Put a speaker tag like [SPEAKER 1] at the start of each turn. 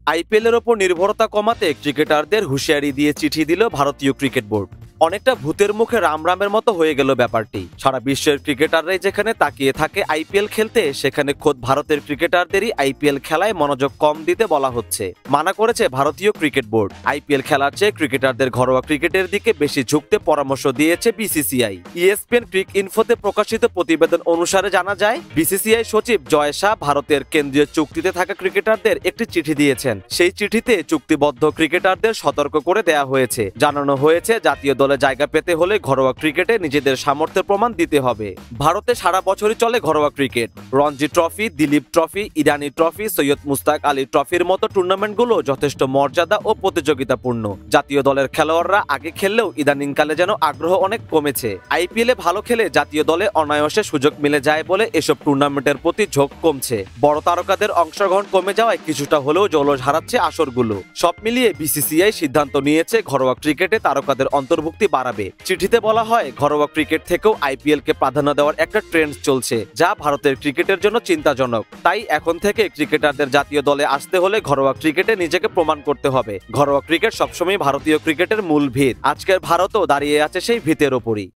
[SPEAKER 1] আইপিএলের ওপর নির্ভরতা কমাতে ক্রিকেটারদের হুঁশিয়ারি দিয়ে চিঠি দিল ভারতীয় ক্রিকেট বোর্ড। অনেকটা ভূতের মুখে রামের মতো হয়ে গেল ব্যাপারটি। সারা বিশ্বের ক্রিকেটাররাই যেখানে তাকিয়ে থাকে আইপিএল খেলতে, সেখানে খোদ ভারতের ক্রিকেটারদেরই আইপিএল খেলায় মনোযোগ কম দিতে বলা হচ্ছে। মানা করেছে ভারতীয় ক্রিকেট বোর্ড। আইপিএল খেলার চেয়ে ক্রিকেটারদের ঘরোয়া ক্রিকেটের দিকে বেশি ঝুঁকতে পরামর্শ দিয়েছে বিসিসিআই। ইএসপিএন ক্রিক ইনফোতে প্রকাশিত প্রতিবেদন অনুসারে জানা যায়, বিসিসিআই সচিব জয় শাহ ভারতের কেন্দ্রীয় চুক্তিতে থাকা ক্রিকেটারদের একটি চিঠি দিয়েছেন। সেই চিঠিতে চুক্তিবদ্ধ ক্রিকেটারদের সতর্ক করে দেয়া হয়েছে। জানানো হয়েছে, জাতীয় দলে জায়গা পেতে হলে ঘরোয়া ক্রিকেটে নিজেদের সামর্থ্যের প্রমাণ দিতে হবে। ভারতে সারা বছরই চলে ঘরোয়া cricket. Ranji trophy, Duleep trophy, Irani trophy, Syed Mushtaq Ali ট্রফির মতো টুর্নামেন্টগুলো যথেষ্ট মর্যাদা ও প্রতিযোগিতাপূর্ণ। জাতীয় দলের খেলোয়াড়রা আগে খেললেও ইদানিংকালে যেন আগ্রহ অনেক কমেছে। আইপিএলে ভালো খেলে জাতীয় দলে অনায়াসে সুযোগ মিলে যায় বলে এসব টুর্নামেন্টের প্রতি ঝোঁক কমছে। বড় তারকাদের অংশগ্রহণ কমে যাওয়ায় কিছুটা হলেও জৌলস হারাচ্ছে আসরগুলো। সব মিলিয়ে বিসিসিআই সিদ্ধান্ত নিয়েছে ঘরোয়া ক্রিকেটে তারকাদের অন্তর্ভুক্তি বাড়াবে। চিঠিতে বলা হয়, ঘরোয়া ক্রিকেট থেকেও আইপিএল কে প্রাধান্য দেওয়ার একটা ট্রেন্ড চলছে, যা ভারতের ক্রিকেটের জন্য চিন্তাজনক। তাই এখন থেকে ক্রিকেটারদের জাতীয় দলে আসতে হলে ঘরোয়া ক্রিকেটে নিজেকে প্রমাণ করতে হবে। ঘরোয়া ক্রিকেট সবসময় ভারতীয় ক্রিকেটের মূল ভিত। আজকের ভারতও দাঁড়িয়ে আছে সেই ভিতের ওপরই।